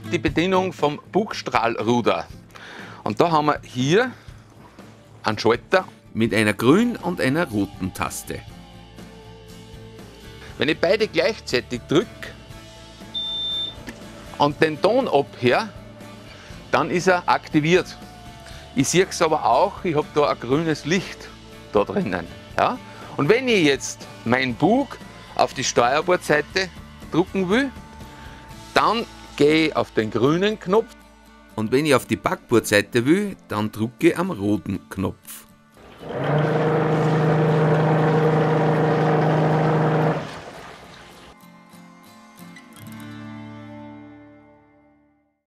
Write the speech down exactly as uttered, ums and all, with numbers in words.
die Bedienung vom Bugstrahlruder. Und da haben wir hier einen Schalter mit einer grünen und einer roten Taste. Wenn ich beide gleichzeitig drücke und den Ton abhöre, dann ist er aktiviert. Ich sehe es aber auch, ich habe da ein grünes Licht da drinnen. Ja? Und wenn ich jetzt meinen Bug auf die Steuerbordseite drücken will, dann gehe ich auf den grünen Knopf. Und wenn ich auf die Backbordseite will, dann drücke ich am roten Knopf.